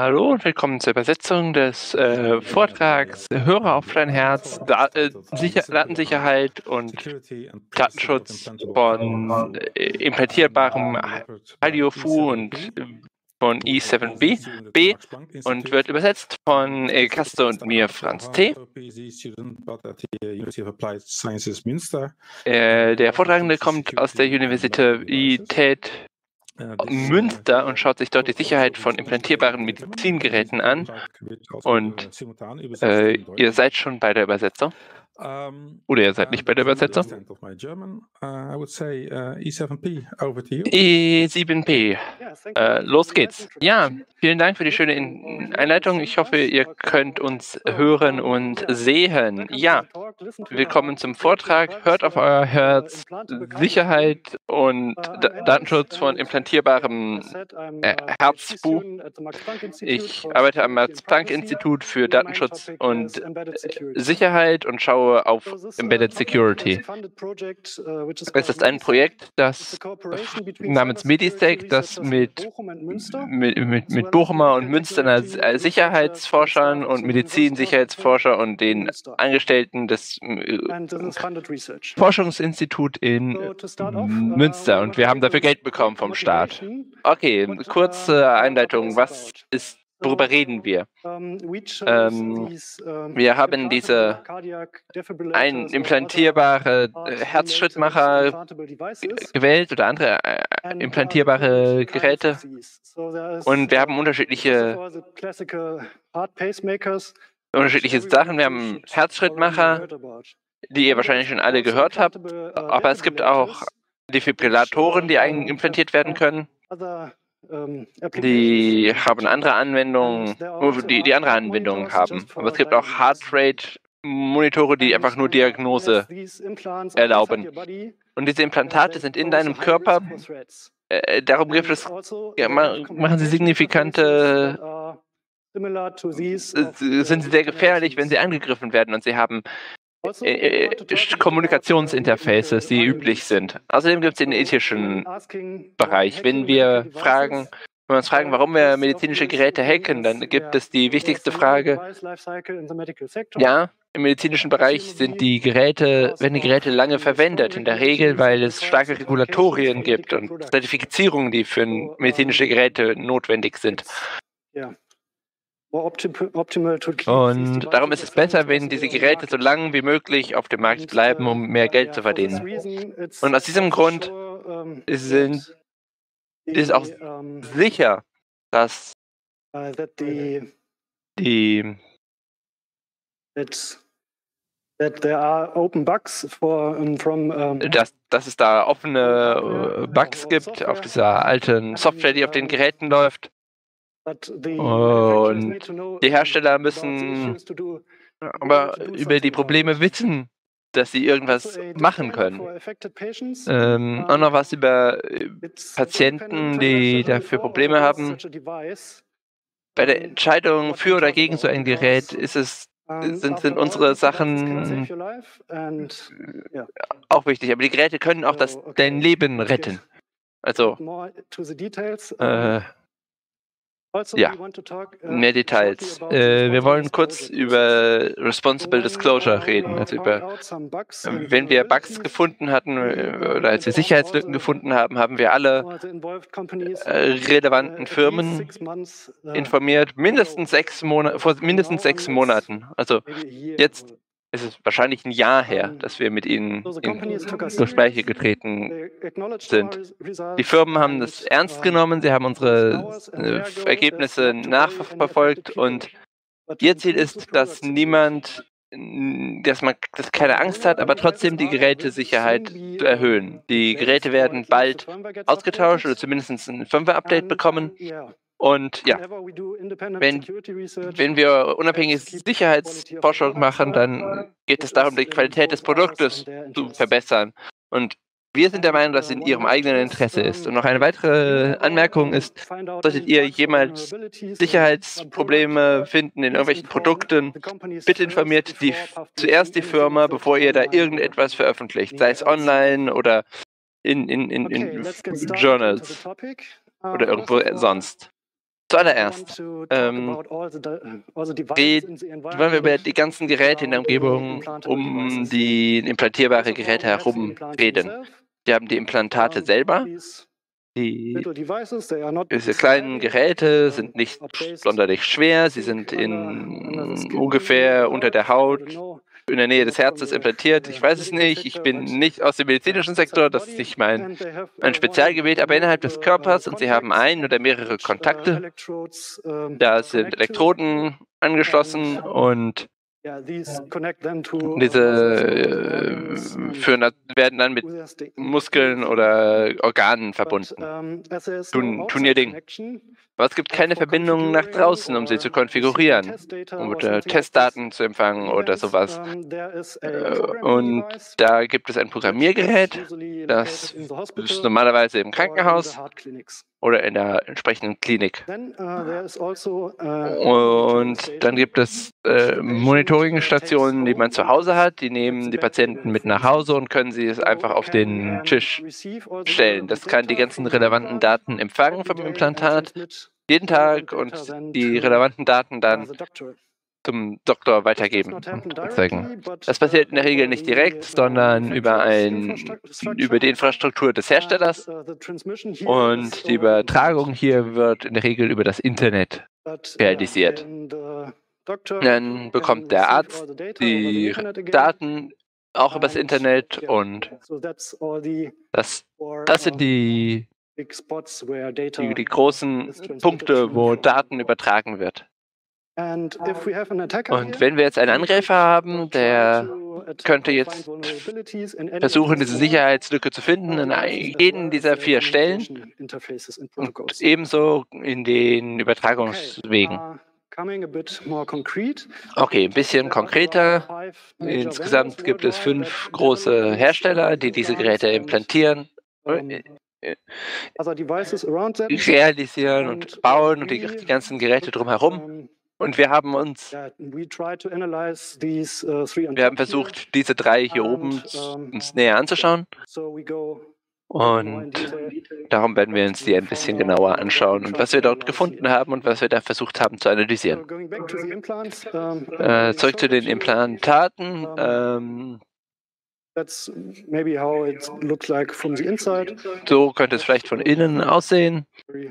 Hallo und willkommen zur Übersetzung des Vortrags Hörer auf dein Herz, Datensicherheit und Datenschutz von implantierbarem Audiofu und von E7B B und wird übersetzt von Kaste und mir, Franz T. Der Vortragende kommt aus der Universität Münster und schaut sich dort die Sicherheit von implantierbaren Medizingeräten an. Und ihr seid schon bei der Übersetzung? Oder ihr seid nicht bei der Übersetzung? E7P. Los geht's. Ja, vielen Dank für die schöne Einleitung. Ich hoffe, ihr könnt uns hören und sehen. Ja, willkommen zum Vortrag. Hört auf euer Herz. Sicherheit und Datenschutz von implantierbarem Herzbuch. Ich arbeite am Max-Planck-Institut für Datenschutz und Sicherheit und schaue auf Embedded Security. Es ist ein Projekt, das namens Medistec, das mit Bochumer und Münsterner Sicherheitsforschern und Medizinsicherheitsforscher und den Angestellten des Forschungsinstituts in Münster, und wir haben dafür Geld bekommen vom Staat. Okay, kurze Einleitung. Worüber reden wir? Wir haben diese implantierbare Herzschrittmacher gewählt oder andere implantierbare Geräte, und wir haben unterschiedliche Sachen. Wir haben Herzschrittmacher, die ihr wahrscheinlich schon alle gehört habt, aber es gibt auch Defibrillatoren, die implantiert werden können. Die haben andere Anwendungen, die andere Anwendungen haben. Aber es gibt auch Heartrate-Monitore, die einfach nur Diagnose erlauben. Und diese Implantate sind in deinem Körper. Darum gibt es, machen sie signifikante, sind sie sehr gefährlich, wenn sie angegriffen werden, und sie haben Kommunikationsinterfaces, die üblich sind. Außerdem gibt es den ethischen Bereich. Wenn wir uns fragen, warum wir medizinische Geräte hacken, dann gibt es die wichtigste Frage. Ja, im medizinischen Bereich werden die Geräte lange verwendet, in der Regel, weil es starke Regulatorien gibt und Zertifizierungen, die für medizinische Geräte notwendig sind. Und darum ist es besser, wenn diese Geräte so lange wie möglich auf dem Markt bleiben, um mehr Geld zu verdienen. Und aus diesem Grund ist auch sicher, dass dass es da offene Bugs gibt auf dieser alten Software, die auf den Geräten läuft. Und die Hersteller müssen aber über die Probleme wissen, dass sie irgendwas machen können. Auch noch was über Patienten, die dafür Probleme haben. Bei der Entscheidung für oder gegen so ein Gerät sind unsere Sachen auch wichtig. Aber die Geräte können auch dein Leben retten. Also, ja, mehr Details. Wir wollen kurz über Responsible Disclosure reden. Also wenn wir Bugs gefunden hatten oder als wir Sicherheitslücken gefunden haben, haben wir alle relevanten Firmen informiert, vor mindestens 6 Monaten. Also jetzt ist es wahrscheinlich ein Jahr her, dass wir mit ihnen in Gespräche getreten sind. Die Firmen haben das ernst genommen, sie haben unsere Ergebnisse nachverfolgt, und ihr Ziel ist, dass keine Angst hat, aber trotzdem die Gerätesicherheit zu erhöhen. Die Geräte werden bald ausgetauscht oder zumindest ein Firmware-Update bekommen. Und ja, wenn wir unabhängige Sicherheitsforschung machen, dann geht es darum, die Qualität des Produktes zu verbessern. Und wir sind der Meinung, dass es in Ihrem eigenen Interesse ist. Und noch eine weitere Anmerkung ist, solltet ihr jemals Sicherheitsprobleme finden in irgendwelchen Produkten, bitte informiert zuerst die Firma, bevor ihr da irgendetwas veröffentlicht, sei es online oder in Journals oder irgendwo sonst. Zuallererst wollen wir über die ganzen Geräte in der Umgebung um die implantierbare Geräte herum reden. Wir haben die Implantate selber. Diese kleinen Geräte sind nicht sonderlich schwer. Sie sind ungefähr unter der Haut, in der Nähe des Herzens implantiert. Ich weiß es nicht. Ich bin nicht aus dem medizinischen Sektor. Das ist nicht mein Spezialgebiet. Aber innerhalb des Körpers, und sie haben ein oder mehrere Kontakte. Da sind Elektroden angeschlossen und diese werden dann mit Muskeln oder Organen verbunden. Tun ihr Ding. Aber es gibt keine Verbindungen nach draußen, um sie zu konfigurieren oder Testdaten zu empfangen oder sowas. Und da gibt es ein Programmiergerät, das ist normalerweise im Krankenhaus oder in der entsprechenden Klinik. Und dann gibt es Monitoringstationen, die man zu Hause hat. Die nehmen die Patienten mit nach Hause und können sie es einfach auf den Tisch stellen. Das kann die ganzen relevanten Daten empfangen vom Implantat jeden Tag und die relevanten Daten dann zum Doktor weitergeben und zeigen. Das passiert in der Regel nicht direkt, sondern über die Infrastruktur des Herstellers. Und die Übertragung hier wird in der Regel über das Internet realisiert. Dann bekommt der Arzt die Daten auch über das Internet und das sind die großen Punkte, wo Daten übertragen wird. Und wenn wir jetzt einen Angreifer haben, der könnte jetzt versuchen, diese Sicherheitslücke zu finden an jeden dieser 4 Stellen und ebenso in den Übertragungswegen. Okay, ein bisschen konkreter. Insgesamt gibt es 5 große Hersteller, die diese Geräte implantieren, realisieren und bauen und die ganzen Geräte drumherum. Und wir haben versucht, diese 3 hier oben uns näher anzuschauen. Und darum werden wir uns die ein bisschen genauer anschauen und was wir dort gefunden haben und was wir da versucht haben zu analysieren. Zurück zu den Implantaten. So könnte es vielleicht von innen aussehen. Wie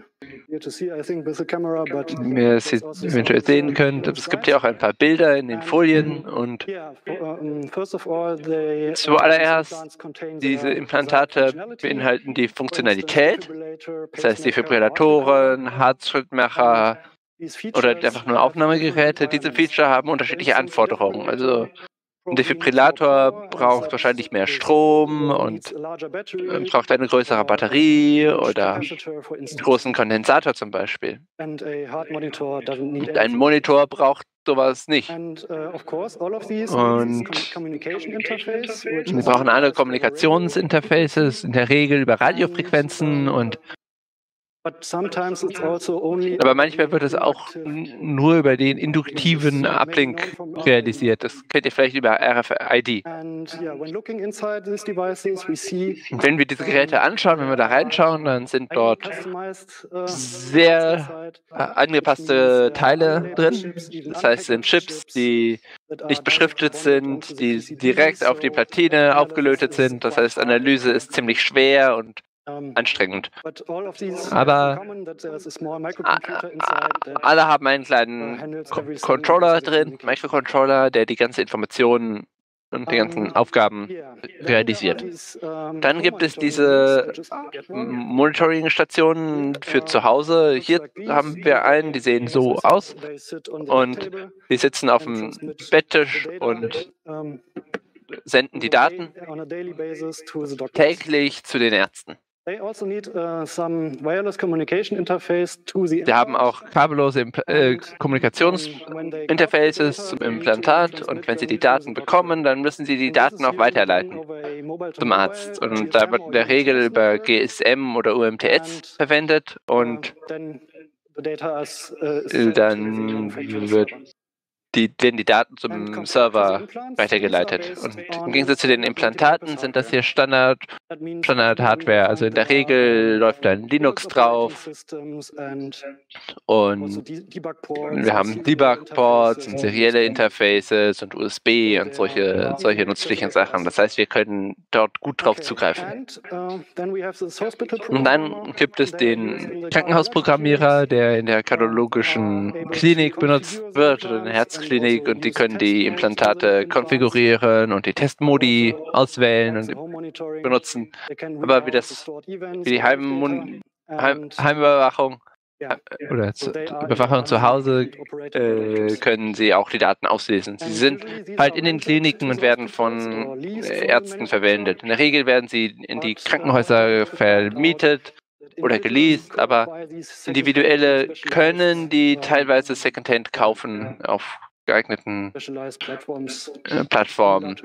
ihr es eventuell sehen könnt. Es gibt hier auch ein paar Bilder in den Folien und zuallererst, diese Implantate beinhalten die Funktionalität, das heißt Defibrillatoren, Herzschrittmacher oder einfach nur Aufnahmegeräte. Diese Feature haben unterschiedliche Anforderungen. Also ein Defibrillator braucht wahrscheinlich mehr Strom und braucht eine größere Batterie oder einen großen Kondensator zum Beispiel. Und ein Monitor braucht sowas nicht. Und wir brauchen alle Kommunikationsinterfaces, in der Regel über Radiofrequenzen und aber manchmal wird es auch nur über den induktiven Uplink realisiert. Das kennt ihr vielleicht über RFID. Und wenn wir diese Geräte anschauen, wenn wir da reinschauen, dann sind dort sehr angepasste Teile drin. Das heißt, es sind Chips, die nicht beschriftet sind, die direkt auf die Platine aufgelötet sind. Das heißt, Analyse ist ziemlich schwer und anstrengend. Aber alle haben einen kleinen Controller drin, Microcontroller, der die ganzen Informationen und die ganzen Aufgaben realisiert. Dann gibt es diese Monitoring-Stationen für zu Hause. Hier haben wir einen, die sehen so aus und die sitzen auf dem Betttisch und senden die Daten täglich zu den Ärzten. Wir haben auch kabellose Kommunikationsinterfaces zum Implantat und wenn Sie die Daten bekommen, dann müssen Sie die Daten auch weiterleiten zum Arzt. Und da wird in der Regel über GSM oder UMTS verwendet und dann wird werden die Daten zum Server weitergeleitet. Und im Gegensatz zu den Implantaten sind das hier Standard-Hardware. Also in der Regel läuft da ein Linux drauf und wir haben Debug-Ports und serielle Interfaces und USB und solche nützlichen Sachen. Das heißt, wir können dort gut drauf zugreifen. Und dann gibt es den Krankenhausprogrammierer, der in der kardiologischen Klinik benutzt wird oder in der Herzklinik, und die können die Implantate konfigurieren und die Testmodi auswählen und benutzen. Aber wie die Heimüberwachung oder Überwachung zu Hause können sie auch die Daten auslesen. Sie sind halt in den Kliniken und werden von Ärzten verwendet. In der Regel werden sie in die Krankenhäuser vermietet oder geleast, aber Individuelle können die teilweise Secondhand kaufen auf geeigneten Plattformen,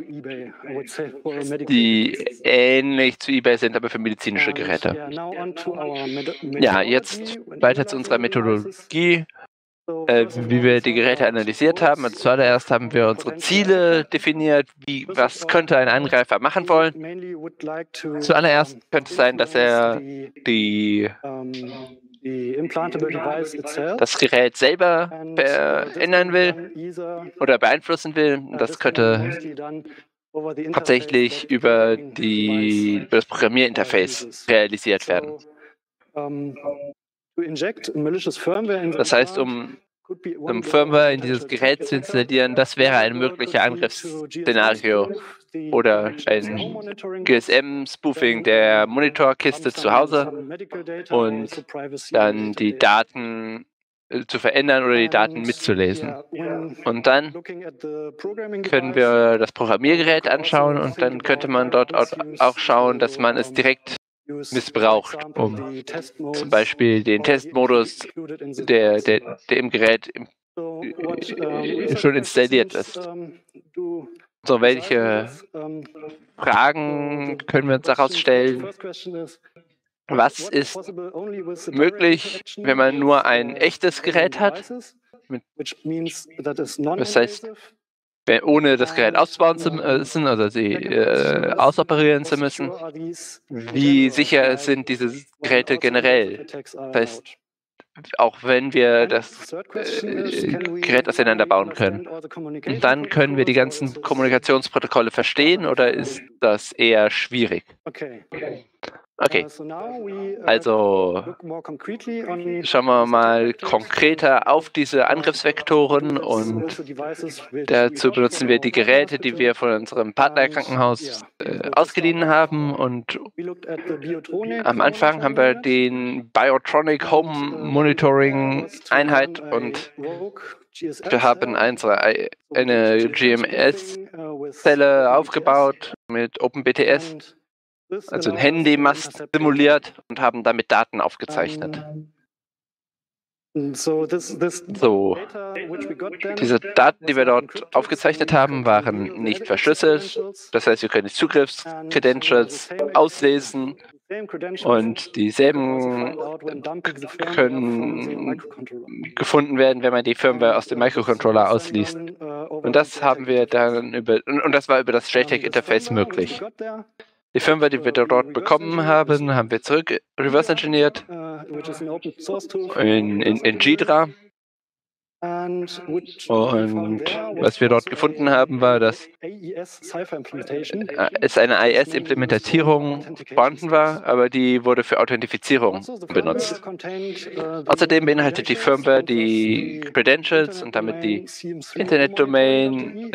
die ähnlich zu eBay sind, aber für medizinische Geräte. Ja, jetzt weiter zu unserer Methodologie, wie wir die Geräte analysiert haben. Also zuallererst haben wir unsere Ziele definiert, was könnte ein Angreifer machen wollen. Zuallererst könnte es sein, dass er das Gerät selber verändern will oder beeinflussen will. Das könnte tatsächlich über das Programmierinterface realisiert werden. Das heißt, um Firmware in dieses Gerät zu installieren, das wäre ein möglicher Angriffsszenario oder ein GSM-Spoofing der Monitorkiste zu Hause und dann die Daten zu verändern oder die Daten mitzulesen. Und dann können wir das Programmiergerät anschauen und dann könnte man dort auch schauen, dass man es direkt missbraucht, um zum Beispiel den Testmodus, der im Gerät schon installiert ist. So, welche Fragen können wir uns daraus stellen? Was ist möglich, wenn man nur ein echtes Gerät hat? Das heißt, ohne das Gerät ausbauen zu müssen, also sie ausoperieren zu müssen. Wie sicher sind diese Geräte generell? Das heißt, auch wenn wir das Gerät auseinanderbauen können. Und dann können wir die ganzen Kommunikationsprotokolle verstehen, oder ist das eher schwierig? Okay, also schauen wir mal konkreter auf diese Angriffsvektoren, und dazu benutzen wir die Geräte, die wir von unserem Partnerkrankenhaus ausgeliehen haben, und am Anfang haben wir den Biotronic Home Monitoring Einheit, und wir haben eine GMS-Zelle aufgebaut mit OpenBTS, also ein Handymast simuliert, und haben damit Daten aufgezeichnet. So, diese Daten, die wir dort aufgezeichnet haben, waren nicht verschlüsselt. Das heißt, wir können die Zugriffs-Credentials auslesen, und dieselben können gefunden werden, wenn man die Firmware aus dem Microcontroller ausliest. Und das haben wir dann und das war über das JTAG-Interface möglich. Die Firmware, die wir dort bekommen haben, haben wir zurück reverse engineert in Ghidra. Und was wir dort gefunden haben, war, dass es eine AES-Implementierung vorhanden war, aber die wurde für Authentifizierung benutzt. Außerdem beinhaltet die Firmware die Credentials und damit die Internetdomain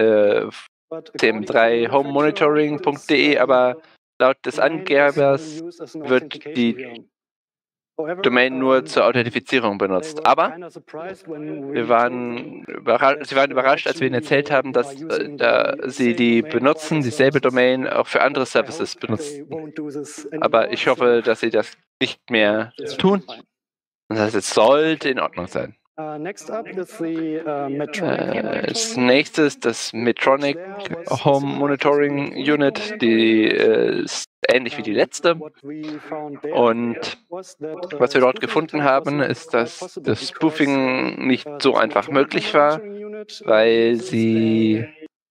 cm3homemonitoring.de, aber laut des Angebers wird die Domain nur zur Authentifizierung benutzt. Aber sie waren überrascht, als wir ihnen erzählt haben, dass sie die benutzen, dieselbe Domain auch für andere Services benutzen. Aber ich hoffe, dass sie das nicht mehr tun. Das heißt, es sollte in Ordnung sein. Als nächstes das Medtronic Home Monitoring Unit, die ist ähnlich wie die letzte. Und was wir dort gefunden haben, ist, dass das Spoofing nicht so einfach möglich war, weil sie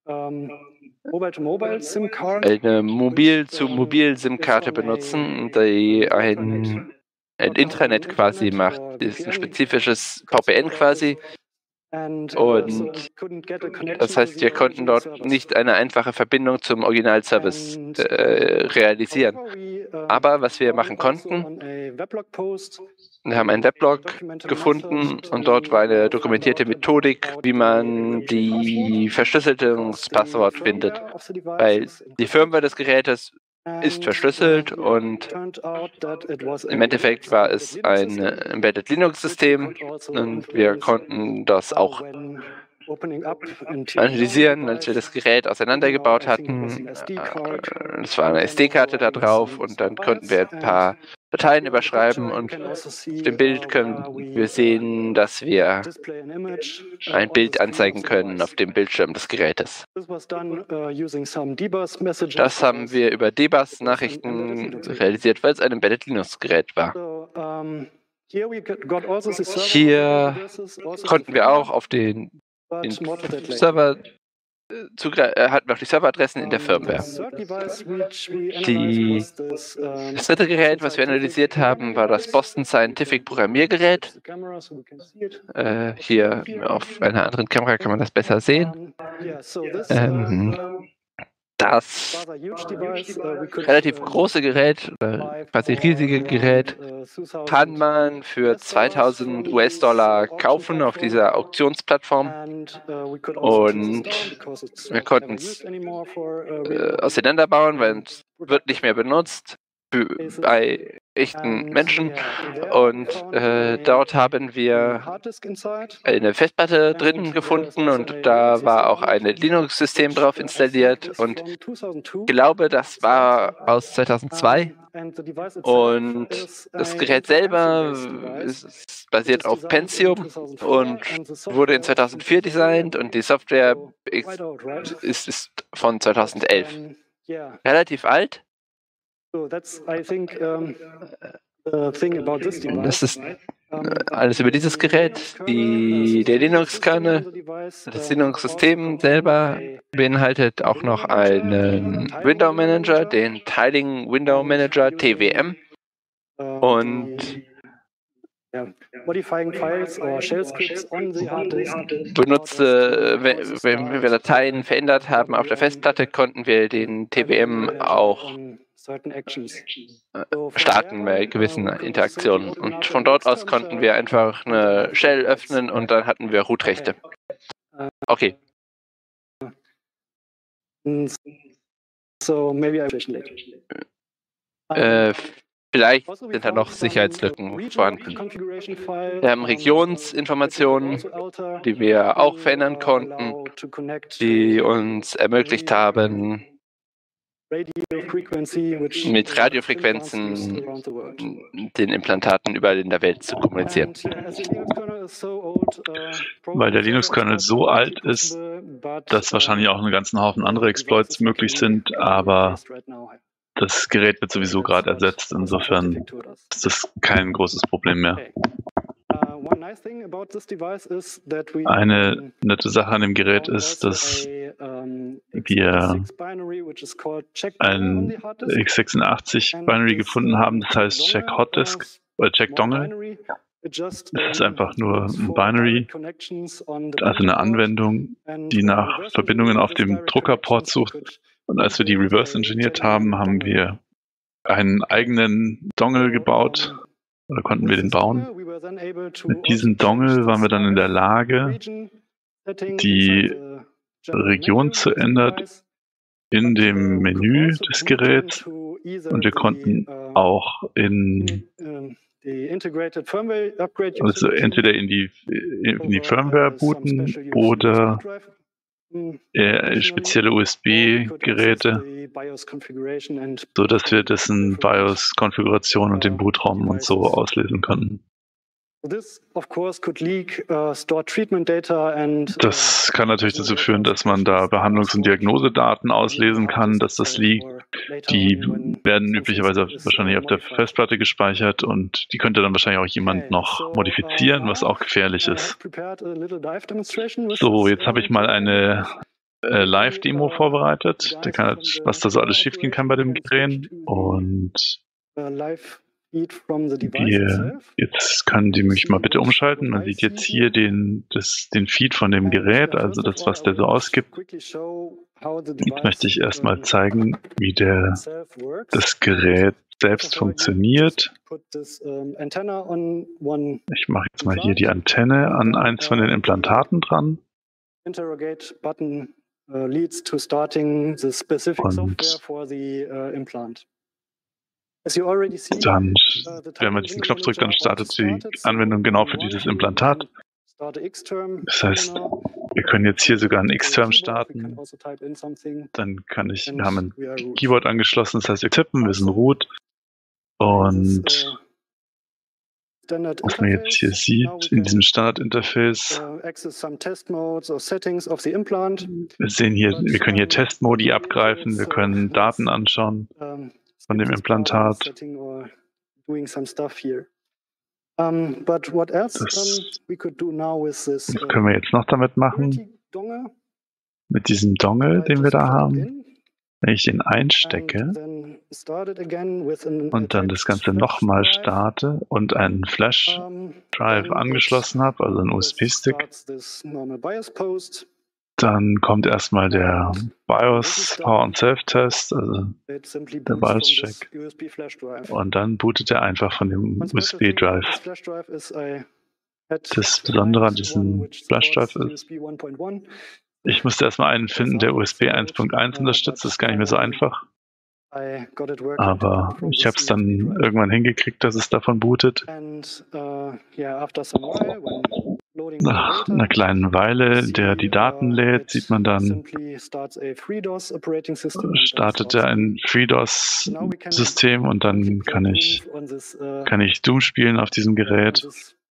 eine Mobil-zu-Mobil-SIM-Karte benutzen, die ein Intranet quasi macht. Das ist ein spezifisches VPN quasi. Und das heißt, wir konnten dort nicht eine einfache Verbindung zum Originalservice realisieren. Aber was wir machen konnten, wir haben einen Weblog gefunden und dort war eine dokumentierte Methodik, wie man die Verschlüsselungspasswort findet. Weil die Firmware des Gerätes ist verschlüsselt und im Endeffekt war es ein Embedded Linux-System und wir konnten das auch analysieren, als wir das Gerät auseinandergebaut hatten. Es war eine SD-Karte da drauf und dann konnten wir ein paar Dateien überschreiben und auf dem Bild können wir sehen, dass wir ein Bild anzeigen können auf dem Bildschirm des Gerätes. Das haben wir über Dbus-Nachrichten realisiert, weil es ein Embedded Linux-Gerät war. Hier konnten wir auch auf den Server hatten wir auch die Serveradressen in der Firmware. Das dritte Gerät, was wir analysiert haben, war das Boston Scientific Programmiergerät. Hier auf einer anderen Kamera kann man das besser sehen. Das relativ große Gerät, quasi riesige Gerät, kann man für 2000 US-Dollar kaufen auf dieser Auktionsplattform. Und wir konnten es auseinanderbauen, weil es wird nicht mehr benutzt bei echten Menschen. Und dort haben wir eine Festplatte drin gefunden und da war auch ein Linux-System drauf installiert. Und ich glaube, das war aus 2002. Und das Gerät selber ist basiert auf Pentium und wurde in 2004 designt und die Software ist von 2011. Relativ alt. Das ist alles über dieses Gerät. Der Linux-Kernel, das Linux-System selber beinhaltet auch noch einen Window Manager, den Tiling Window Manager TWM. Und benutzte, wenn wir Dateien verändert haben auf der Festplatte, konnten wir den TWM auch starten bei gewissen Interaktionen. Und von dort aus konnten wir einfach eine Shell öffnen und dann hatten wir Root-Rechte. Okay. Vielleicht sind da noch Sicherheitslücken vorhanden. Wir haben Regionsinformationen, die wir auch verändern konnten, die uns ermöglicht haben, mit Radiofrequenzen den Implantaten überall in der Welt zu kommunizieren. Weil der Linux-Kernel so alt ist, dass wahrscheinlich auch einen ganzen Haufen andere Exploits möglich sind, aber das Gerät wird sowieso gerade ersetzt, insofern ist das kein großes Problem mehr. Eine nette Sache an dem Gerät ist, dass wir ein x86-Binary gefunden haben, das heißt Check Hotdisk oder Check Dongle. Es ist einfach nur ein Binary, also eine Anwendung, die nach Verbindungen auf dem Druckerport sucht. Und als wir die reverse engineert haben, haben wir einen eigenen Dongle gebaut, oder konnten wir den bauen. Mit diesem Dongle waren wir dann in der Lage, die Region zu ändern in dem Menü des Geräts und wir konnten auch also entweder in die Firmware booten oder spezielle USB-Geräte, sodass wir dessen BIOS-Konfiguration und den Bootraum und so auslesen konnten. Das kann natürlich dazu führen, dass man da Behandlungs- und Diagnosedaten auslesen kann, dass das liegt. Die werden üblicherweise wahrscheinlich auf der Festplatte gespeichert und die könnte dann wahrscheinlich auch jemand noch modifizieren, was auch gefährlich ist. So, jetzt habe ich mal eine Live-Demo vorbereitet, was da so alles schiefgehen kann bei dem Gerät. Und jetzt können Sie mich mal bitte umschalten. Man sieht jetzt hier den Feed von dem Gerät, also das, was der so ausgibt. Jetzt möchte ich erstmal zeigen, wie das Gerät selbst funktioniert. Ich mache jetzt mal hier die Antenne an eins von den Implantaten dran. Und dann wenn man diesen Knopf drückt, dann startet die Anwendung genau für dieses Implantat. Das heißt, wir können jetzt hier sogar einen Xterm starten. Dann wir haben ein Keyboard angeschlossen, das heißt, wir tippen, wir sind root. Und was man jetzt hier sieht, in diesem Standard-Interface, wir sehen hier, wir können hier Testmodi abgreifen, wir können Daten anschauen von dem Implantat. Das können wir jetzt noch damit machen. Mit diesem Dongle, den wir da haben. Wenn ich den einstecke und dann das Ganze nochmal starte und einen Flash-Drive angeschlossen habe, also einen USB-Stick, dann kommt erstmal der BIOS Power and Self-Test, also der BIOS-Check, und dann bootet er einfach von dem USB-Drive. Das Besondere an diesem Flash-Drive ist, ich musste erstmal einen finden, der USB 1.1 unterstützt. Das ist gar nicht mehr so einfach. Aber ich habe es dann irgendwann hingekriegt, dass es davon bootet. Nach einer kleinen Weile, der die Daten lädt, sieht man dann, startet er ein FreeDOS-System und dann kann ich Doom spielen auf diesem Gerät.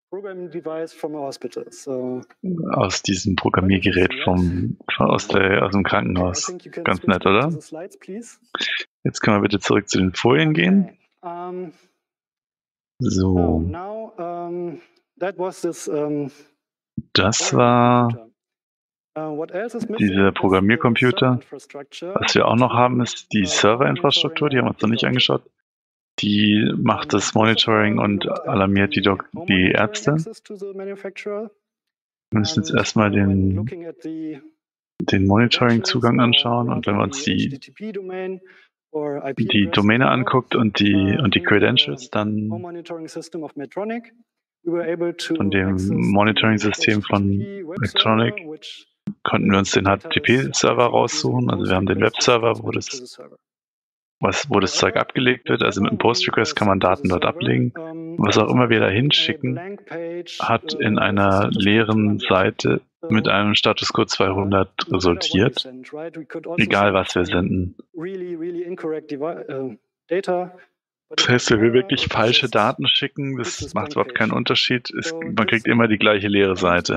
Aus diesem Programmiergerät aus dem Krankenhaus. Ganz nett, oder? Jetzt können wir bitte zurück zu den Folien gehen. So. Das war dieser Programmiercomputer. Was wir auch noch haben, ist die Serverinfrastruktur. Die haben wir uns noch nicht angeschaut. Die macht das Monitoring und alarmiert die Ärzte. Wir müssen jetzt erstmal den Monitoring-Zugang anschauen, und wenn wir uns die Domäne anguckt und die Credentials, dann von dem Monitoring-System von Medtronic konnten wir uns den HTTP-Server raussuchen. Also wir haben den Webserver, wo das Zeug abgelegt wird. Also mit einem Post-Request kann man Daten dort ablegen. Was auch immer wir da hinschicken, hat in einer leeren Seite mit einem Status Code 200 resultiert. Egal, was wir senden. Das heißt, wenn wir wirklich falsche Daten schicken, das macht überhaupt keinen Unterschied. Man kriegt immer die gleiche leere Seite.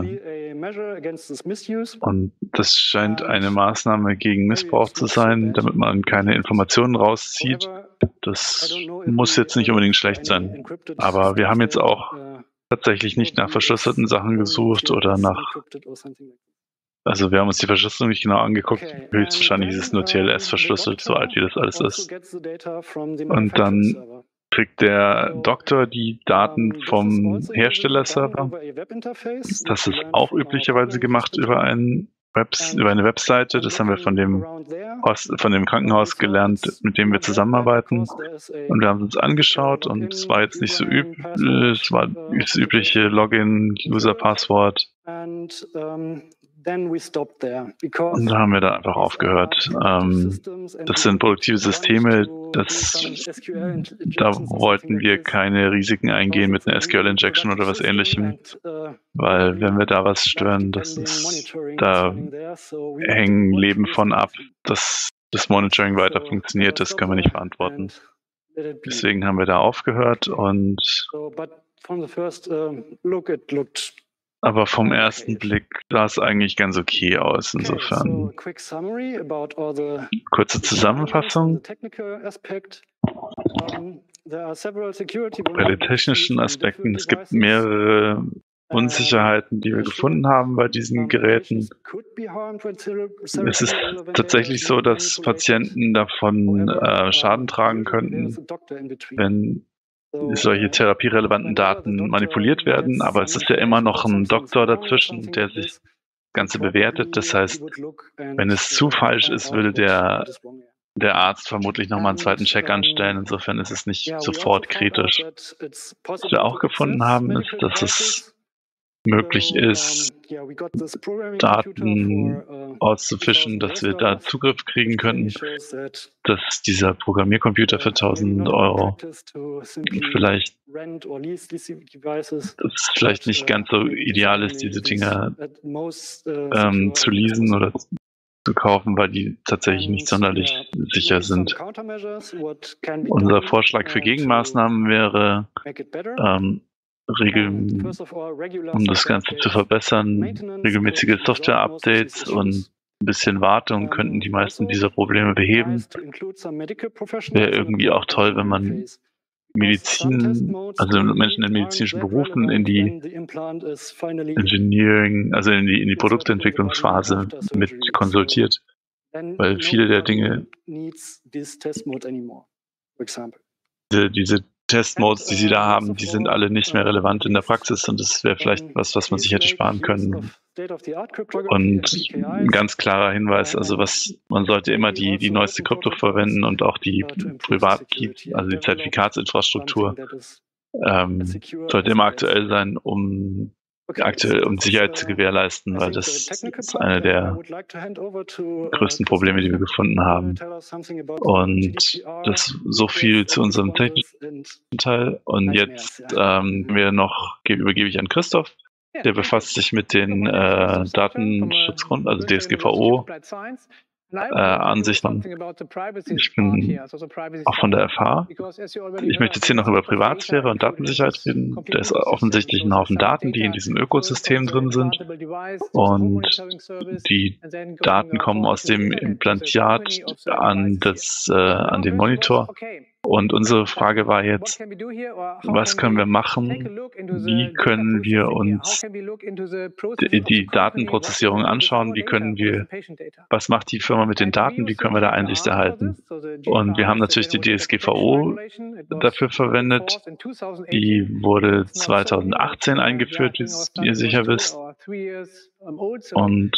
Und das scheint eine Maßnahme gegen Missbrauch zu sein, damit man keine Informationen rauszieht. Das muss jetzt nicht unbedingt schlecht sein. Aber wir haben jetzt auch tatsächlich nicht nach verschlüsselten Sachen gesucht oder also wir haben uns die Verschlüsselung nicht genau angeguckt. Höchstwahrscheinlich ist es nur TLS verschlüsselt, so alt wie das alles ist. Und dann kriegt der Doktor die Daten vom Herstellerserver. Das ist auch üblicherweise gemacht über eine Webseite. Das haben wir von dem Krankenhaus gelernt, mit dem wir zusammenarbeiten. Und wir haben uns angeschaut, und es war jetzt nicht so üblich. Es war das übliche Login, User-Passwort. Und da haben wir da einfach aufgehört. Das sind produktive Systeme, da wollten wir keine Risiken eingehen mit einer SQL-Injection oder was Ähnlichem, weil wenn wir da was stören, da hängen Leben von ab, dass das Monitoring weiter funktioniert, das können wir nicht beantworten. Deswegen haben wir da aufgehört, und Aber vom ersten Blick sah es eigentlich ganz okay aus. Insofern kurze Zusammenfassung. Bei den technischen Aspekten, es gibt mehrere Unsicherheiten, die wir gefunden haben bei diesen Geräten. Es ist tatsächlich so, dass Patienten davon Schaden tragen könnten, wenn solche therapierelevanten Daten manipuliert werden, aber es ist ja immer noch ein Doktor dazwischen, der sich das Ganze bewertet. Das heißt, wenn es zu falsch ist, würde der Arzt vermutlich nochmal einen zweiten Check anstellen. Insofern ist es nicht sofort kritisch. Was wir auch gefunden haben, ist, dass es möglich ist, Daten auszufischen, dass wir da Zugriff kriegen könnten, dass dieser Programmiercomputer für 1.000 Euro vielleicht nicht ganz so ideal ist, diese Dinger zu leasen oder zu kaufen, weil die tatsächlich nicht sonderlich sicher sind. Unser Vorschlag für Gegenmaßnahmen wäre, um das Ganze zu verbessern, regelmäßige Software-Updates und ein bisschen Wartung könnten die meisten dieser Probleme beheben. Wäre irgendwie auch toll, wenn man Menschen in medizinischen Berufen in die Engineering, also in die Produktentwicklungsphase mit konsultiert, weil viele der Dinge, diese Testmodes, die sie da haben, die sind alle nicht mehr relevant in der Praxis und das wäre vielleicht was man sich hätte sparen können. Und ein ganz klarer Hinweis, also man sollte immer die neueste Krypto verwenden und auch die Privatkey, also die Zertifikatsinfrastruktur, sollte immer aktuell sein, um Sicherheit zu gewährleisten, weil das ist eine der größten Probleme, die wir gefunden haben. Und das so viel zu unserem technischen Teil. Und jetzt übergebe ich an Christoph. Der befasst sich mit den Datenschutzgrund, also DSGVO Ansichten. Ich bin auch von der FH. Ich möchte jetzt hier noch über Privatsphäre und Datensicherheit reden. Da ist offensichtlich ein Haufen Daten, die in diesem Ökosystem drin sind. Und die Daten kommen aus dem Implantat an den Monitor. Und unsere Frage war jetzt, was können wir machen? Wie können wir uns die Datenprozessierung anschauen? Was macht die Firma mit den Daten? Wie können wir da Einsicht erhalten? Und wir haben natürlich die DSGVO dafür verwendet. Die wurde 2018 eingeführt, wie ihr sicher wisst. Und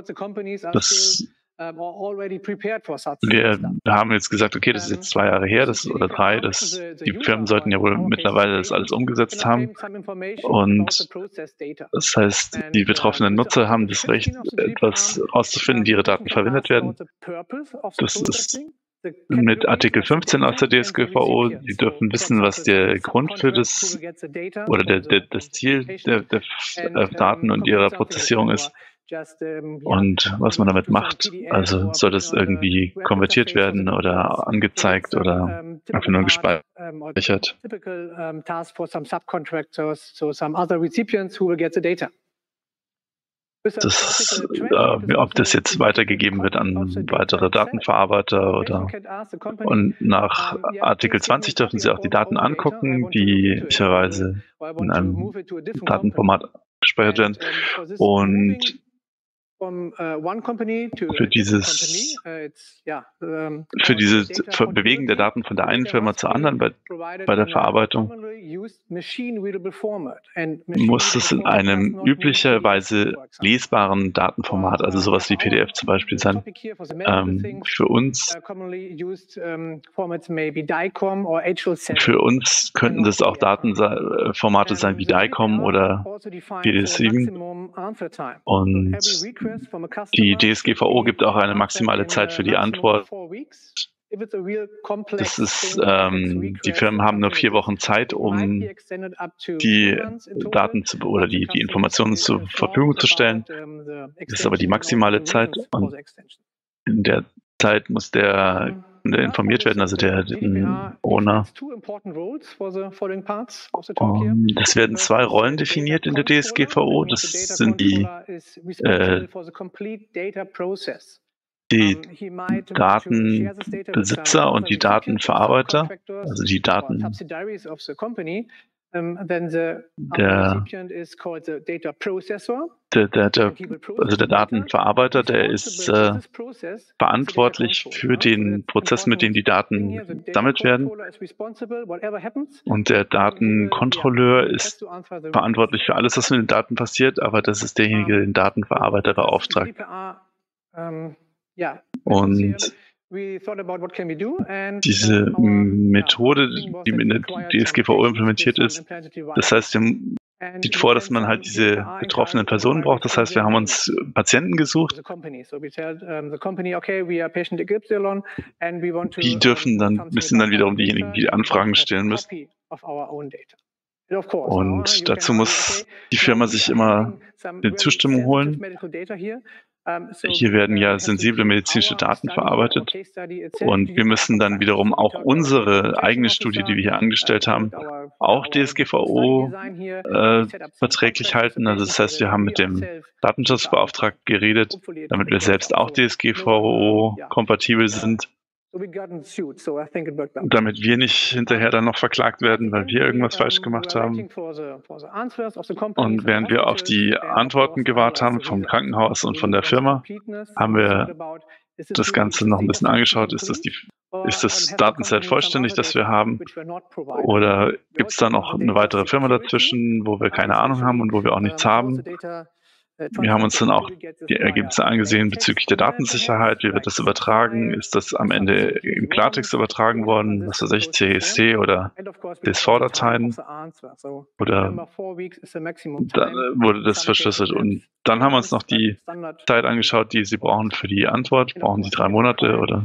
wir haben jetzt gesagt, okay, das ist jetzt 2 Jahre her, oder 3, die Firmen sollten ja wohl mittlerweile das alles umgesetzt haben. Und das heißt, die betroffenen Nutzer haben das Recht, etwas herauszufinden, wie ihre Daten verwendet werden. Das ist mit Artikel 15 aus der DSGVO. Sie dürfen wissen, was der Grund für das Ziel der Daten und ihrer Prozessierung ist. Und was man damit macht, also soll das irgendwie konvertiert werden oder angezeigt oder einfach nur gespeichert. Ob das jetzt weitergegeben wird an weitere Datenverarbeiter und nach Artikel 20 dürfen Sie auch die Daten angucken, die möglicherweise in einem Datenformat gespeichert werden. Und für dieses Bewegen der Daten von der einen Firma zur anderen bei der Verarbeitung muss es in einem üblicherweise lesbaren Datenformat, also sowas wie PDF zum Beispiel sein. Für uns könnten das auch Datenformate sein wie DICOM oder PDF7. Und die DSGVO gibt auch eine maximale Zeit für die Antwort. Das ist, die Firmen haben nur 4 Wochen Zeit, um die Daten oder die Informationen zur Verfügung zu stellen. Das ist aber die maximale Zeit. Und in der Zeit muss der informiert werden, also der Owner. Das werden 2 Rollen definiert in der DSGVO. Das sind die Datenbesitzer und die Datenverarbeiter, also die der Datenverarbeiter, der ist verantwortlich für den Prozess, mit dem die Daten gesammelt werden. Und der Datenkontrolleur ist verantwortlich für alles, was mit den Daten passiert, aber das ist derjenige, der den Datenverarbeiter beauftragt. Und diese Methode, die in der DSGVO implementiert ist, das heißt, sieht vor, dass man halt diese betroffenen Personen braucht. Das heißt, wir haben uns Patienten gesucht. Müssen dann wiederum diejenigen, die Anfragen stellen müssen. Und dazu muss die Firma sich immer eine Zustimmung holen. Hier werden ja sensible medizinische Daten verarbeitet und wir müssen dann wiederum auch unsere eigene Studie, die wir hier angestellt haben, auch DSGVO verträglich halten. Also das heißt, wir haben mit dem Datenschutzbeauftragten geredet, damit wir selbst auch DSGVO kompatibel sind. Damit wir nicht hinterher dann noch verklagt werden, weil wir irgendwas falsch gemacht haben. Und während wir auf die Antworten gewartet haben vom Krankenhaus und von der Firma, haben wir das Ganze noch ein bisschen angeschaut. Ist das Datenset vollständig, das wir haben? Oder gibt es da noch eine weitere Firma dazwischen, wo wir keine Ahnung haben und wo wir auch nichts haben? Wir haben uns dann auch die Ergebnisse angesehen bezüglich der Datensicherheit. Wie wird das übertragen? Ist das am Ende im Klartext übertragen worden? Was weiß ich, CSV oder CSV-Dateien? Oder dann wurde das verschlüsselt. Und dann haben wir uns noch die Zeit angeschaut, die Sie brauchen für die Antwort. Brauchen Sie 3 Monate oder?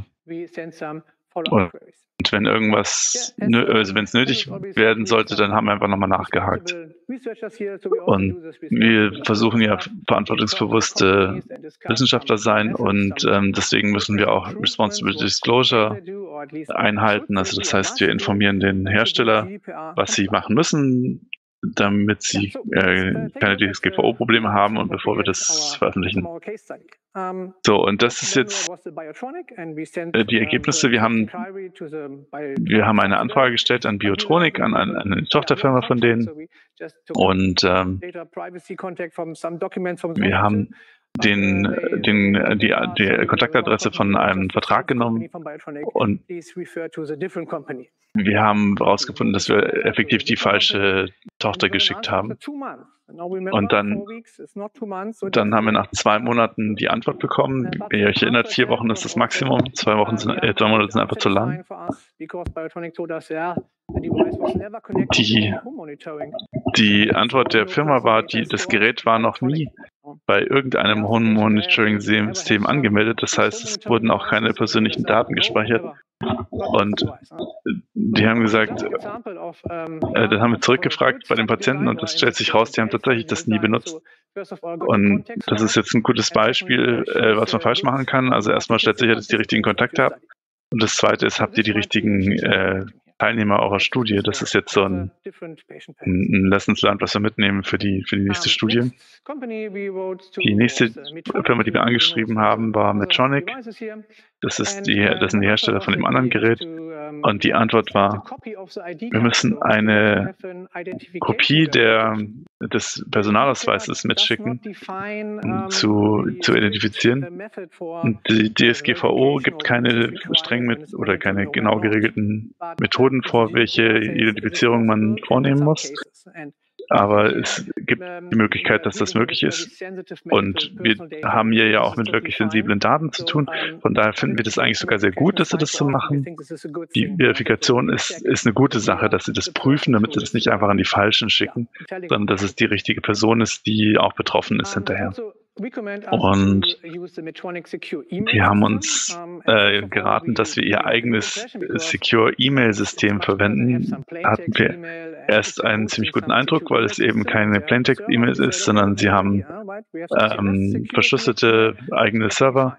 Und wenn wenn es nötig werden sollte, dann haben wir einfach nochmal nachgehakt. Und wir versuchen ja verantwortungsbewusste Wissenschaftler sein und deswegen müssen wir auch Responsible Disclosure einhalten. Also das heißt, wir informieren den Hersteller, was sie machen müssen, damit sie keine DSGVO-Probleme haben und bevor wir das veröffentlichen. So, und das ist jetzt die Ergebnisse. Wir haben eine Anfrage gestellt an Biotronik, an eine Tochterfirma von denen. Und wir haben die Kontaktadresse von einem Vertrag genommen und wir haben herausgefunden, dass wir effektiv die falsche Tochter geschickt haben. Und dann haben wir nach 2 Monaten die Antwort bekommen. Wenn ihr euch erinnert, 4 Wochen ist das Maximum, 2 Monate sind einfach zu lang. Die Antwort der Firma war, das Gerät war noch nie bei irgendeinem Home-Monitoring-System angemeldet. Das heißt, es wurden auch keine persönlichen Daten gespeichert. Und die haben gesagt, dann haben wir zurückgefragt bei den Patienten und das stellt sich raus, die haben tatsächlich das nie benutzt. Und das ist jetzt ein gutes Beispiel, was man falsch machen kann. Also erstmal stellt sicher, dass ihr die richtigen Kontakte habt. Und das Zweite ist, habt ihr die richtigen Teilnehmer eurer Studie. Das ist jetzt so ein Lessons learned, was wir mitnehmen für die nächste Studie. Die nächste Firma, die wir angeschrieben haben, war Medtronic. Das sind die Hersteller von dem anderen Gerät. Und die Antwort war, wir müssen eine Kopie des Personalausweises mitschicken, um zu identifizieren. Und die DSGVO gibt keine oder keine genau geregelten Methoden vor, welche Identifizierung man vornehmen muss. Aber es gibt die Möglichkeit, dass das möglich ist. Und wir haben hier ja auch mit wirklich sensiblen Daten zu tun. Von daher finden wir das eigentlich sogar sehr gut, dass sie das so machen. Die Verifikation ist eine gute Sache, dass sie das prüfen, damit sie das nicht einfach an die Falschen schicken, sondern dass es die richtige Person ist, die auch betroffen ist hinterher. Und die haben uns geraten, dass wir ihr eigenes Secure E-Mail-System verwenden. Hatten wir erst einen ziemlich guten Eindruck, weil es eben keine Plaintext-E-Mail ist, sondern sie haben verschlüsselte eigene Server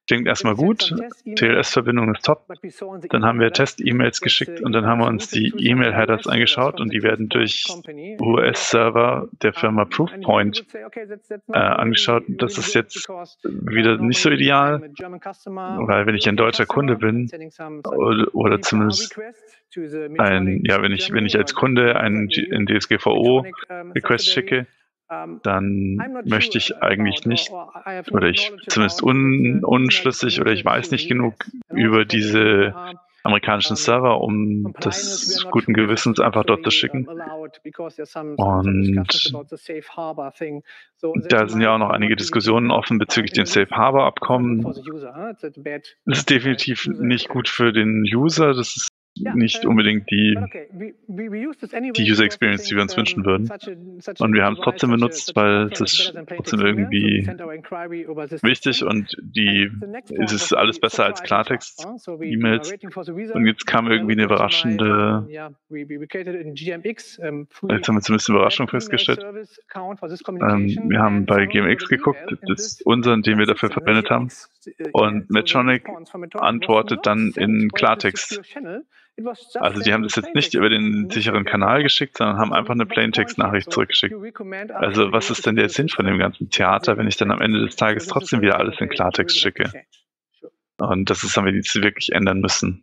klingt erstmal gut, TLS-Verbindung ist top. Dann haben wir Test-E-Mails geschickt und dann haben wir uns die E-Mail-Headers angeschaut und die werden durch US-Server der Firma Proofpoint angeschaut. Das ist jetzt wieder nicht so ideal, weil wenn ich ein deutscher Kunde bin oder zumindest wenn ich als Kunde einen DSGVO-Request schicke, dann möchte ich eigentlich nicht, oder ich zumindest unschlüssig oder ich weiß nicht genug über diese amerikanischen Server, um das guten Gewissens einfach dort zu schicken. Und da sind ja auch noch einige Diskussionen offen bezüglich dem Safe Harbor Abkommen. Das ist definitiv nicht gut für den User. Das ist nicht unbedingt die User Experience, die wir uns wünschen würden. Und wir haben es trotzdem benutzt, weil es ist trotzdem irgendwie wichtig und es ist alles besser als Klartext-E-Mails. Und jetzt kam irgendwie eine überraschende, jetzt haben wir zumindest eine Überraschung festgestellt. Wir haben bei GMX geguckt, unseren, den wir dafür verwendet haben, und Medtronic antwortet dann in Klartext. Also die haben das jetzt nicht über den sicheren Kanal geschickt, sondern haben einfach eine Plaintext-Nachricht zurückgeschickt. Also was ist denn der Sinn von dem ganzen Theater, wenn ich dann am Ende des Tages trotzdem wieder alles in Klartext schicke? Und das haben wir jetzt wirklich ändern müssen.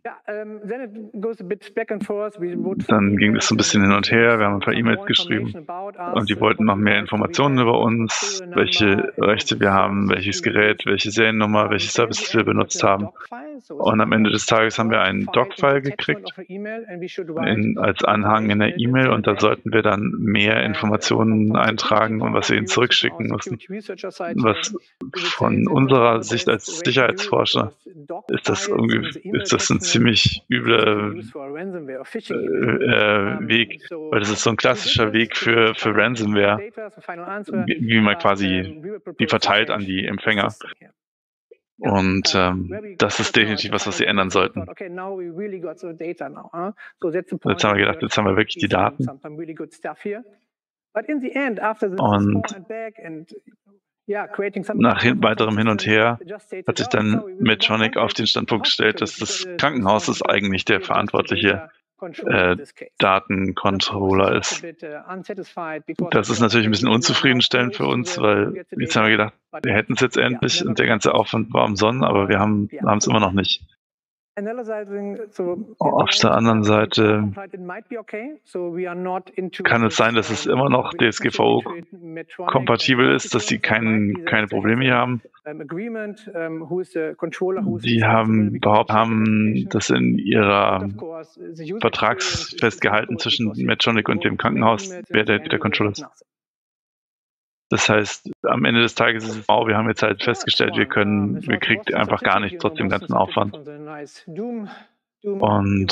Dann ging das so ein bisschen hin und her, wir haben ein paar E-Mails geschrieben und die wollten noch mehr Informationen über uns, welche Rechte wir haben, welches Gerät, welche Seriennummer, welche Services wir benutzt haben. Und am Ende des Tages haben wir einen Doc-File gekriegt als Anhang in der E-Mail und da sollten wir dann mehr Informationen eintragen und was wir ihnen zurückschicken müssen. Was von unserer Sicht als Sicherheitsforscher ist das ein ziemlich übler Weg, weil das ist so ein klassischer Weg für Ransomware, wie man quasi die verteilt an die Empfänger. Und das ist definitiv was sie ändern sollten. Jetzt haben wir gedacht, jetzt haben wir wirklich die Daten. Und nach weiterem Hin und Her hat sich dann Medtronic auf den Standpunkt gestellt, dass das Krankenhaus ist eigentlich der verantwortliche Datencontroller ist. Das ist natürlich ein bisschen unzufriedenstellend für uns, weil jetzt haben wir gedacht, wir hätten es jetzt endlich und der ganze Aufwand war umsonst, aber wir haben es immer noch nicht. Auf der anderen Seite kann es sein, dass es immer noch DSGVO-kompatibel ist, dass die keine Probleme hier haben. Die haben das in ihrer Vertrags festgehalten zwischen Medtronic und dem Krankenhaus, wer der Controller ist. Das heißt, am Ende des Tages ist es wir haben jetzt halt festgestellt, wir kriegen einfach gar nichts trotz dem ganzen Aufwand. Und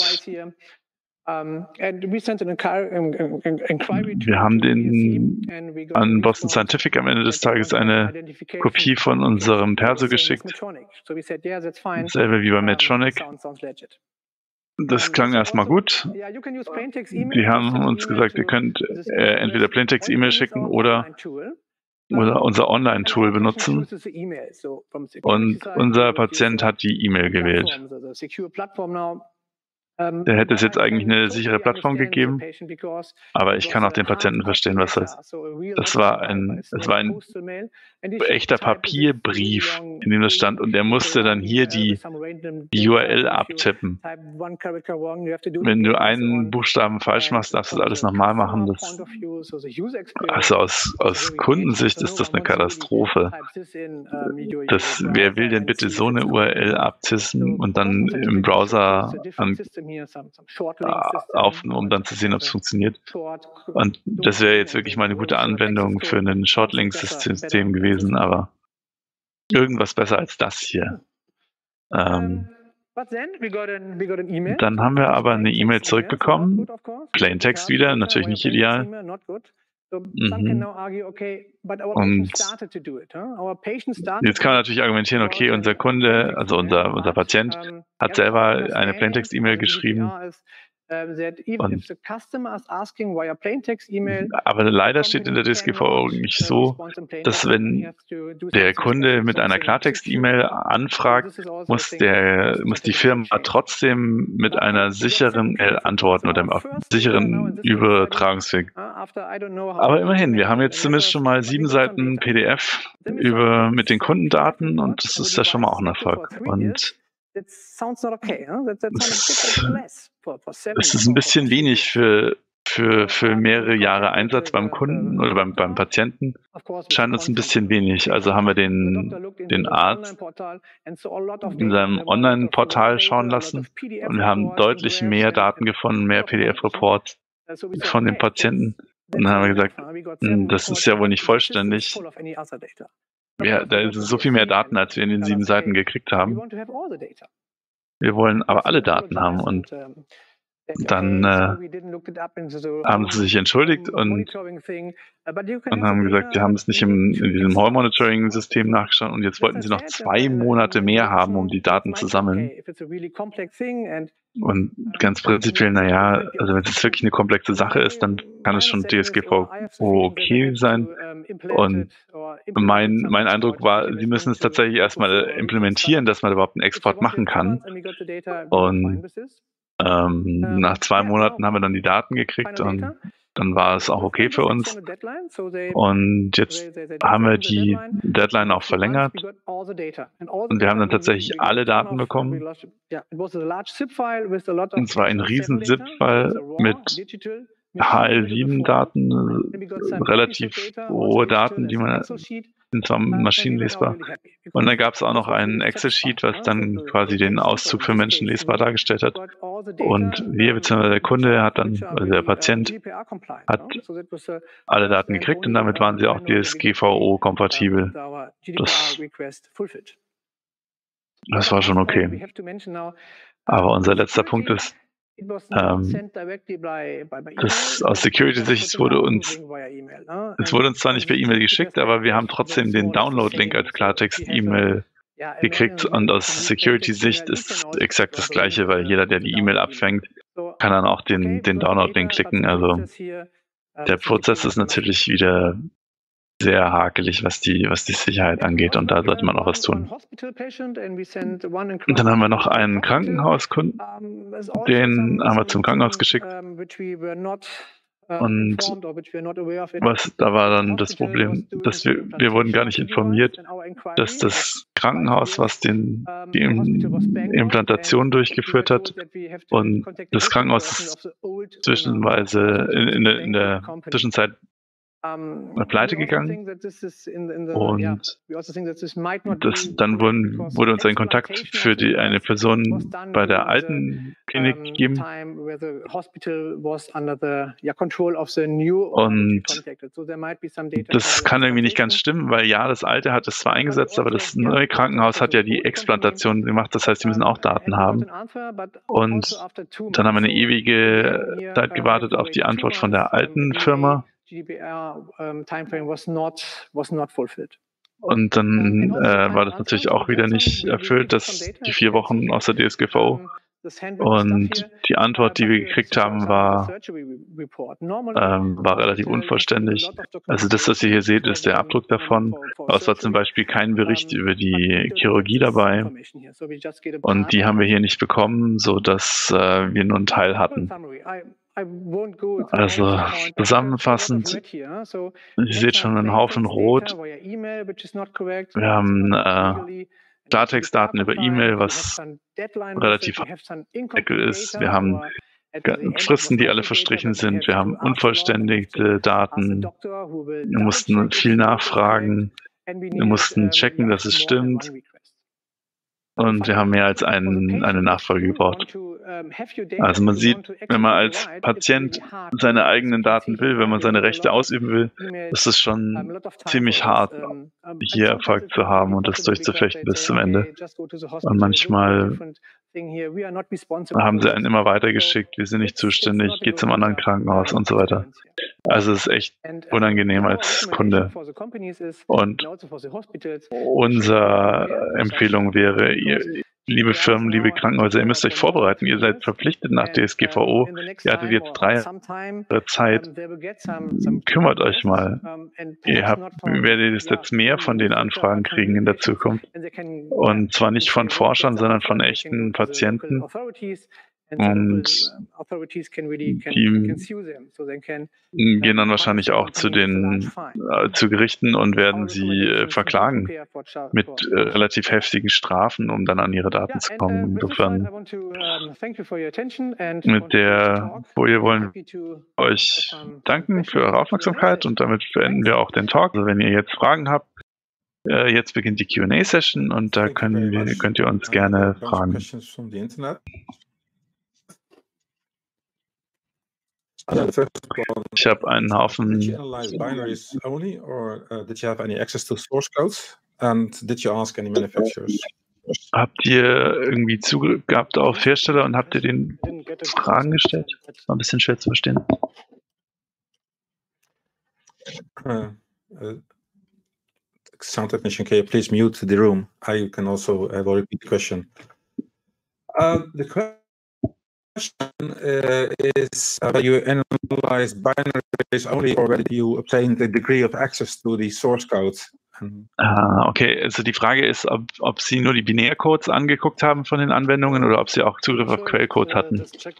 wir haben an Boston Scientific am Ende des Tages eine Kopie von unserem Perso geschickt. Dasselbe wie bei Medtronic. Das klang erstmal gut. Die haben uns gesagt, ihr könnt entweder Plaintext-E-Mail schicken oder unser Online-Tool benutzen. Und unser Patient hat die E-Mail gewählt. Der hätte es jetzt eigentlich eine sichere Plattform gegeben, aber ich kann auch den Patienten verstehen, was das ist. Es war ein echter Papierbrief, in dem das stand, und er musste dann hier die URL abtippen. Wenn du einen Buchstaben falsch machst, darfst du das alles nochmal machen. Also aus Kundensicht ist das eine Katastrophe. Wer will denn bitte so eine URL abtippen und dann im Browser um dann zu sehen, ob es funktioniert. Und das wäre jetzt wirklich mal eine gute Anwendung für ein Shortlink-System gewesen, aber irgendwas besser als das hier. Dann haben wir aber eine E-Mail zurückbekommen, Plaintext wieder, natürlich nicht ideal. Und jetzt kann man natürlich argumentieren, okay, unser Kunde, also unser Patient, hat selber eine Plaintext-E-Mail geschrieben. Aber leider steht in der DSGVO nicht so, dass wenn der Kunde mit einer Klartext-E-Mail anfragt, muss die Firma trotzdem mit einer sicheren Mail antworten oder auf sicheren Übertragungsweg. Aber immerhin, wir haben jetzt zumindest schon mal 7 Seiten PDF mit den Kundendaten und das ist ja schon mal auch ein Erfolg. Und es ist ein bisschen wenig für mehrere Jahre Einsatz beim Kunden oder beim Patienten. Scheint uns ein bisschen wenig. Also haben wir den Arzt in seinem Online-Portal schauen lassen und wir haben deutlich mehr Daten gefunden, mehr PDF-Reports von den Patienten. Und dann haben wir gesagt, das ist ja wohl nicht vollständig. Ja, da ist so viel mehr Daten, als wir in den 7 Seiten gekriegt haben. Wir wollen aber alle Daten haben und dann haben sie sich entschuldigt und haben gesagt, sie haben es nicht in diesem Hall-Monitoring-System nachgeschaut und jetzt wollten sie noch 2 Monate mehr haben, um die Daten zu sammeln. Und ganz prinzipiell, naja, also wenn es wirklich eine komplexe Sache ist, dann kann es schon DSGVO okay sein. Und mein Eindruck war, sie müssen es tatsächlich erstmal implementieren, dass man überhaupt einen Export machen kann. Und nach 2 Monaten haben wir dann die Daten gekriegt und dann war es auch okay für uns. Und jetzt haben wir die Deadline auch verlängert. Und wir haben dann tatsächlich alle Daten bekommen. Und zwar ein riesen ZIP-File mit HL7-Daten, relativ hohe Daten, die man sind zwar maschinenlesbar. Und dann gab es auch noch einen Excel-Sheet, was dann quasi den Auszug für Menschen lesbar dargestellt hat. Und wir, beziehungsweise der Kunde hat dann, also der Patient, hat alle Daten gekriegt und damit waren sie auch DSGVO-kompatibel. Das war schon okay. Aber unser letzter Punkt ist, aus Security-Sicht wurde uns zwar nicht per E-Mail geschickt, aber wir haben trotzdem den Download-Link als Klartext-E-Mail gekriegt und aus Security-Sicht ist es exakt das Gleiche, weil jeder, der die E-Mail abfängt, kann dann auch den Download-Link klicken. Also der Prozess ist natürlich wieder sehr hakelig, was die Sicherheit angeht und da sollte man auch was tun. Und dann haben wir noch einen Krankenhauskunden, den haben wir zum Krankenhaus geschickt. Und da war dann das Problem, dass wir wurden gar nicht informiert, dass das Krankenhaus, was die Implantation durchgeführt hat, und das Krankenhaus ist in der Zwischenzeit pleite gegangen und dann wurde uns ein Kontakt für eine Person bei der alten Klinik gegeben und das kann irgendwie nicht ganz stimmen, weil ja, das alte hat es zwar eingesetzt, aber das neue Krankenhaus hat ja die Explantation gemacht, das heißt, sie müssen auch Daten haben und dann haben wir eine ewige Zeit gewartet auf die Antwort von der alten Firma. Timeframe was not fulfilled. Und dann war das natürlich auch wieder nicht erfüllt, dass die 4 Wochen aus der DSGVO. Und die Antwort, die wir gekriegt haben, war relativ unvollständig. Also das, was ihr hier seht, ist der Abdruck davon. Aber es war zum Beispiel kein Bericht über die Chirurgie dabei. Und die haben wir hier nicht bekommen, sodass wir nur einen Teil hatten. Also zusammenfassend, ihr seht schon einen Haufen Rot. Wir haben Klartextdaten über E-Mail, was relativ heikel ist. Wir haben Fristen, die alle verstrichen sind. Wir haben unvollständige Daten. Wir mussten viel nachfragen. Wir mussten checken, dass es stimmt. Und wir haben mehr als eine Nachfrage gebraucht. Also man sieht, wenn man als Patient seine eigenen Daten will, wenn man seine Rechte ausüben will, ist es schon ziemlich hart, hier Erfolg zu haben und das durchzufechten bis zum Ende. Und manchmal haben sie einen immer weitergeschickt, wir sind nicht zuständig, geht zum anderen Krankenhaus und so weiter. Also es ist echt unangenehm als Kunde. Und unsere Empfehlung wäre, liebe Firmen, liebe Krankenhäuser, ihr müsst euch vorbereiten. Ihr seid verpflichtet nach DSGVO. Ihr hattet jetzt 3 Jahre Zeit. Kümmert euch mal. Werdet jetzt mehr von den Anfragen kriegen in der Zukunft. Und zwar nicht von Forschern, sondern von echten Patienten. Und die gehen dann wahrscheinlich auch zu Gerichten und werden sie verklagen mit relativ heftigen Strafen, um dann an ihre Daten zu kommen. Insofern mit der Folie wollen wir euch danken für eure Aufmerksamkeit und damit beenden wir auch den Talk. Also wenn ihr jetzt Fragen habt, jetzt beginnt die Q&A-Session und da könnt ihr uns gerne fragen. Ich habe einen Haufen. Did you analyze binaries only, or did you have any access to source codes? And did you ask any manufacturers? Habt ihr irgendwie Zugriff gehabt auf Hersteller und habt ihr den Fragen gestellt? Das war ein bisschen schwer zu verstehen. Sound technician, can you please mute the room? I can also have a repeat question. The question is whether you analyze binaries only, or whether you obtain the degree of access to the source code. Okay, also die Frage ist, ob Sie nur die Binärcodes angeguckt haben von den Anwendungen oder ob Sie auch Zugriff auf Quellcodes hatten.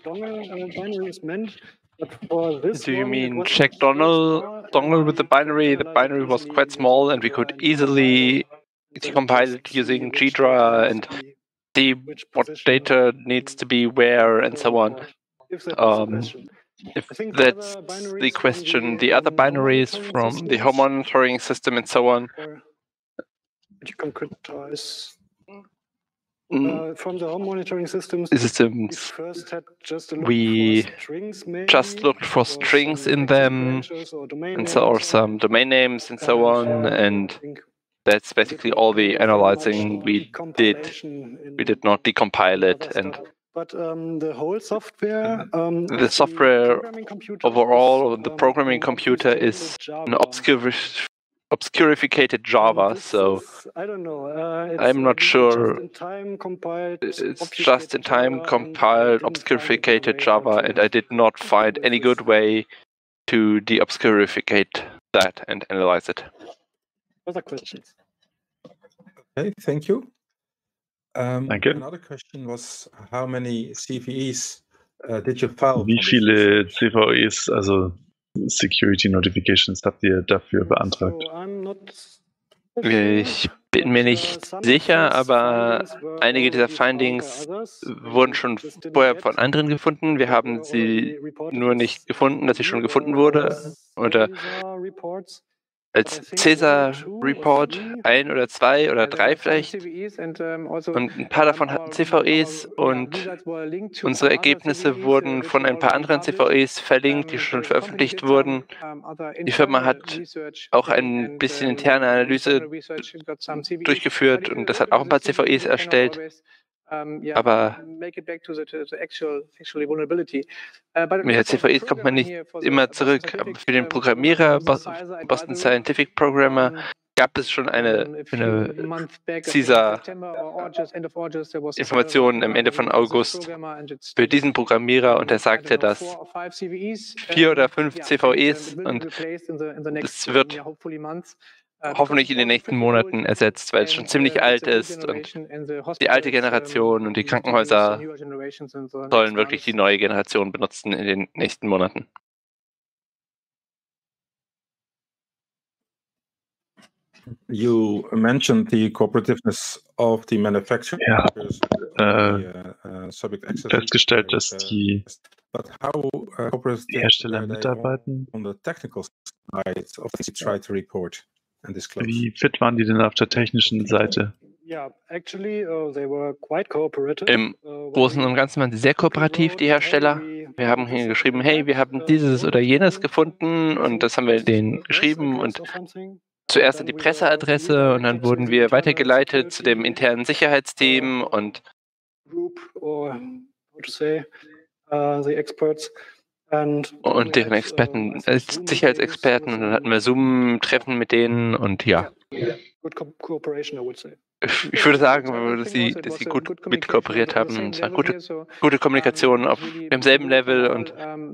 Do you mean Jack dongle with the binary? The binary was quite small and we could easily decompile it using Ghidra and see what data needs to be where and so on. If that's the question, the other binaries from the home monitoring system and so on. From the home monitoring systems, we just looked for strings in them, and so or some domain names and so on, and that's basically all the analyzing we did. We did not decompile it, and the whole software, the software overall, the programming computer is an obscurified Java, so I don't know. I'm not sure. It's just in time compiled obscurified Java, and I did not find any good way to de-obscurificate that and analyze it. Other questions? Okay, thank you. Danke. Another question was, how many CVEs did you file? Wie viele CVEs, also Security Notifications, habt ihr dafür beantragt? Ich bin mir nicht sicher, aber einige dieser Findings wurden schon vorher von anderen gefunden. Wir haben sie nur nicht gefunden, dass sie schon gefunden wurde. Oder als CESAR-Report 1 oder 2 oder 3 vielleicht. Und ein paar davon hatten CVEs und unsere Ergebnisse wurden von ein paar anderen CVEs verlinkt, die schon veröffentlicht wurden. Die Firma hat auch ein bisschen interne Analyse durchgeführt und das hat auch ein paar CVEs erstellt. Aber mit der CVEs kommt man nicht immer zurück. Aber für den Programmierer, Boston Scientific Programmer, gab es schon eine CESAR-Information am Ende von August für diesen Programmierer und er sagte, dass 4 oder 5 CVEs und es wird hoffentlich in den nächsten Monaten ersetzt, weil es schon ziemlich alt ist und die alte Generation und die Krankenhäuser sollen wirklich die neue Generation benutzen in den nächsten Monaten. You mentioned the cooperativeness of the manufacturer. Ja, festgestellt, dass die Hersteller mitarbeiten. Wie fit waren die denn auf der technischen Seite? Im Großen und Ganzen waren sie sehr kooperativ, die Hersteller. Wir haben hier geschrieben, hey, wir haben dieses oder jenes gefunden und das haben wir denen geschrieben und zuerst an die Presseadresse und dann wurden wir weitergeleitet zu dem internen Sicherheitsteam und deren Experten, Sicherheitsexperten, und dann hatten wir Zoom-Treffen mit denen und ja. Ich würde sagen, dass Sie gut mitkooperiert haben. Es war gute Kommunikation auf demselben Level und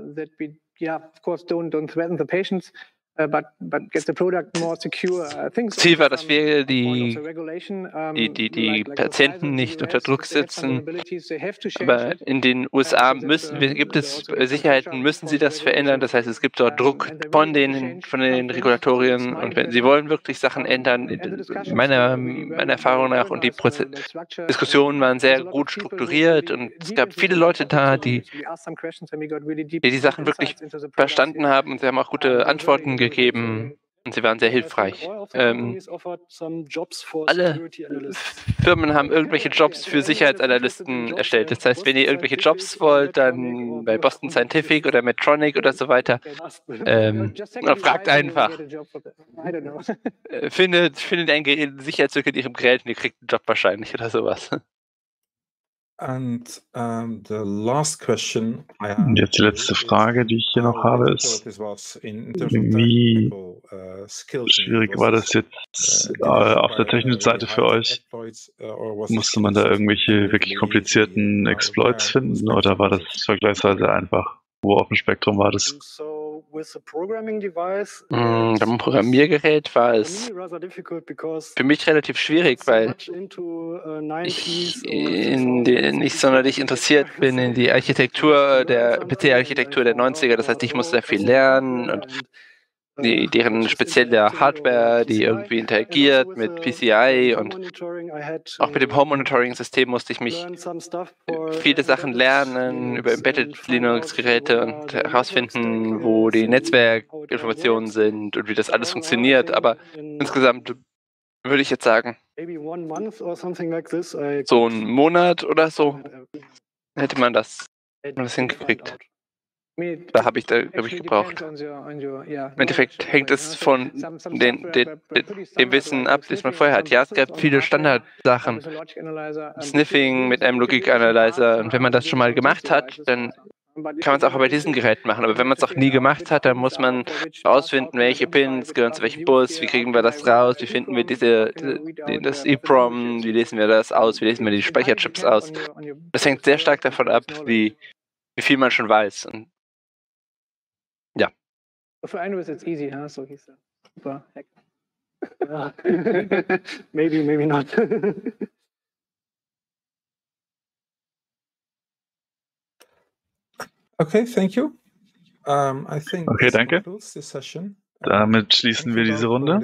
Ziel war, dass wir die Patienten nicht unter Druck setzen, aber in den USA gibt es Sicherheiten, müssen sie das verändern. Das heißt, es gibt dort Druck von den Regulatorien und wenn sie wollen wirklich Sachen ändern, meiner Erfahrung nach, und die Diskussionen waren sehr gut strukturiert und es gab viele Leute da, die die Sachen wirklich verstanden haben und sie haben auch gute Antworten gegeben und sie waren sehr hilfreich. Alle Firmen haben irgendwelche Jobs für Sicherheitsanalysten erstellt. Das heißt, wenn ihr irgendwelche Jobs wollt, dann bei Boston Scientific oder Medtronic oder so weiter, fragt einfach. Findet ein Sicherheitslücke in ihrem Gerät und ihr kriegt einen Job wahrscheinlich oder sowas. And the last question I have, Und jetzt die letzte Frage, die ich hier noch habe, ist, wie schwierig war das jetzt auf der technischen Seite für euch? Musste man da irgendwelche wirklich komplizierten Exploits finden oder war das vergleichsweise einfach? Wo auf dem Spektrum war das? Beim Programmiergerät war es für mich relativ schwierig, weil ich nicht sonderlich interessiert bin in die Architektur, der PC-Architektur der 90er. Das heißt, ich musste sehr viel lernen und deren spezielle Hardware, die irgendwie interagiert mit PCI und auch mit dem Home-Monitoring-System musste ich mich viele Sachen lernen über Embedded Linux-Geräte und herausfinden, wo die Netzwerkinformationen sind und wie das alles funktioniert. Aber insgesamt würde ich jetzt sagen, so einen Monat oder so hätte man das hingekriegt. Da habe ich gebraucht. Im Endeffekt hängt es von dem Wissen ab, das man vorher hat. Ja, es gab viele Standardsachen. Sniffing mit einem Logik-Analyzer. Und wenn man das schon mal gemacht hat, dann kann man es auch bei diesen Geräten machen. Aber wenn man es auch nie gemacht hat, dann muss man herausfinden, welche Pins gehören zu welchem Bus, wie kriegen wir das raus, wie finden wir das EEPROM, wie lesen wir das aus, wie lesen wir die Speicherchips aus. Das hängt sehr stark davon ab, wie viel man schon weiß. Und ja. Für einen ist es easy, huh? So hieß er. Super Hack. Ja. maybe not. Okay, thank you. I think Okay, danke. Damit schließen wir diese Runde.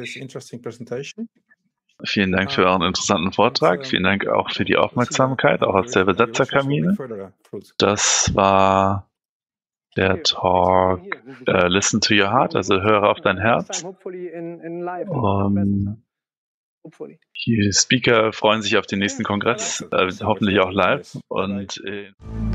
Vielen Dank für euren interessanten Vortrag. Vielen Dank auch für die Aufmerksamkeit, auch aus der Besetzerkabine. Das war der Talk Listen to Your Heart, also höre auf dein Herz. Und die Speaker freuen sich auf den nächsten Kongress, hoffentlich auch live. Und